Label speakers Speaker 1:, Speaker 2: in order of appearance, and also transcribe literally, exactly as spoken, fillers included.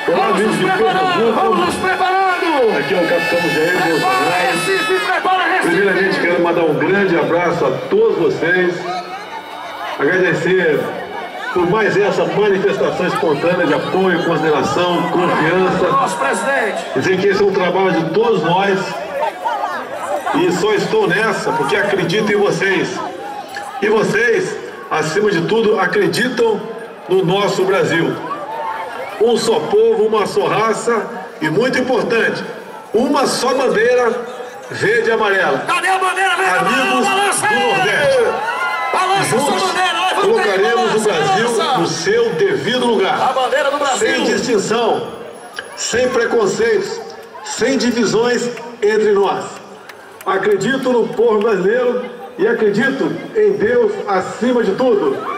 Speaker 1: Vamos nos preparando, vamos nos preparando.
Speaker 2: Aqui é o capitão Jair Bolsonaro.
Speaker 1: Recife, prepara Recife.
Speaker 2: Primeiramente quero mandar um grande abraço a todos vocês. Agradecer por mais essa manifestação espontânea de apoio, consideração, confiança.
Speaker 1: Nosso presidente.
Speaker 2: Dizer que esse é um trabalho de todos nós. E só estou nessa porque acredito em vocês. E vocês, acima de tudo, acreditam no nosso Brasil. Um só povo, uma só raça e, muito importante, uma só bandeira verde e amarela.
Speaker 1: Cadê a bandeira verde e amarela?
Speaker 2: Amigos
Speaker 1: Balança
Speaker 2: do Nordeste.
Speaker 1: Balança
Speaker 2: Juntos
Speaker 1: sua bandeira. Levanta
Speaker 2: colocaremos
Speaker 1: aí,
Speaker 2: o Brasil
Speaker 1: balança.
Speaker 2: no seu devido lugar.
Speaker 1: A bandeira do Brasil.
Speaker 2: Sem distinção, sem preconceitos, sem divisões entre nós. Acredito no povo brasileiro e acredito em Deus acima de tudo.